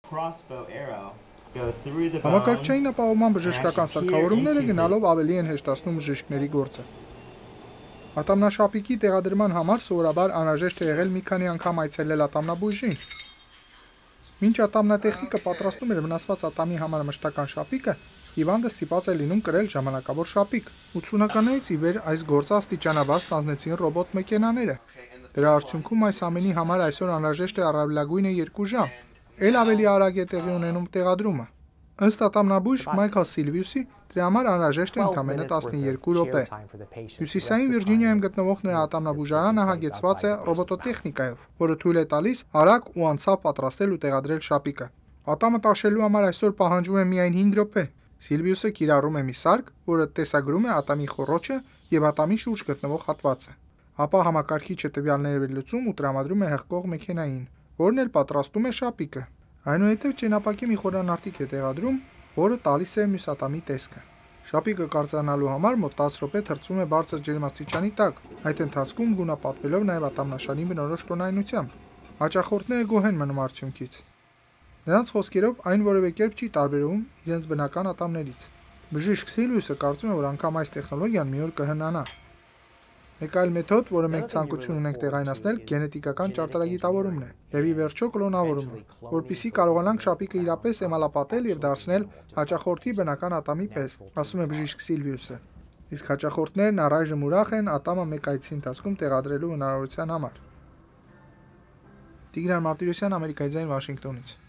Համակարգչային ապահովման բժշկական սարքավորումները գնալով ավելի են հեշտացնում բժիշկների գործը։ Ատամնաշապիկի տեղադրման համար սովորաբար անհրաժեշտ է եղել մի քանի անգամ այցելել ատամնաբույժին։ Մինչ ատամնատեխնիկը պատրաստում էր վնասված ատամի համար մշտական շապիկը, հիվանդը ստիպված է լինում կրել ժամանակավոր շապիկ։ 80-ականներից ի վեր այս գործը աստիճանաբար ստանձնեցին ռոբոտ մեքենաները։ Դրա արդյունքում այս ամենի համար այսօր անհրաժեշտ է առավելագույնը 2 ժամ։ Էլ ավելի արագ է տեղի ունենում տեղադրումը։ Ըստ ատամնաբույժ Մայքլ Սիլվիուսի, դրա համար անհրաժեշտ է ընդամենը 12 րոպե։ Հյուսիսային Վիրջինիայում գտնվող նրա ատամնաբուժարանը հագեցված է ռոբոտոտեխնիկայով, որը թույլ է տալիս արագ ու անցավ պատրաստել ու տեղադրել շապիկը։ Ատամը տաշելու համար այսօր պահանջվում է միայն 5 րոպե։ Սիլվիուսը կիրառում է մի սարք, որը տեսագրում է ատամի խոռոչը եւ ատամի շուրջ գտնվող հատվածը։ Ապա համակարգիչը տվյալները վերլուծում ու տրամադրում է հղկող մեքենային, որն էլ պատրաստում է շապիկը։ Այնուհետև ճենապակի մի խորանարտիկ է տեղադրում, որը տալիս է մյուս ատամի տեսքը։ Շապիկը կարծրանալու համար մոտ 10 րոպե թրծվում է բարձր ջերմաստիճանի տակ, այդ ընթացքում գունապատվելով նաև ատամնաշարի բնորոշ տոնայնությամբ։ Հաճախորդները գոհ են մնում արդյունքից։ Նրանց խոսքերով այն որևէ կերպ չի տարբերվում իրենց բնական ատամներից։ Բժիշկ Սիլվիուսը կարծում է, որ անգամ այս տեխնոլոգիան մի օր կհնանա։ Մեկ այլ մեթոդ, որը մենք ցանկություն ունենք տեղայնացնել, գենետիկական ճարտարագիտավորումն է, եւ ի վերջո կլոնավորումը, որպեսզի կարողանանք շապիկը իրապես էմալապատել եւ դարձնել հաճախորդի բնական ատամի պես, ասում է բժիշկ Սիլվիուսը։ Իսկ հաճախորդներն առայժմ ուրախ են ատամը մեկ այցի ընթացքում տեղադրելու հնարավորության համար։ Տիգրան Մարտիրոսյան, Ամերիկայի ձայն, Վաշինգտոնից։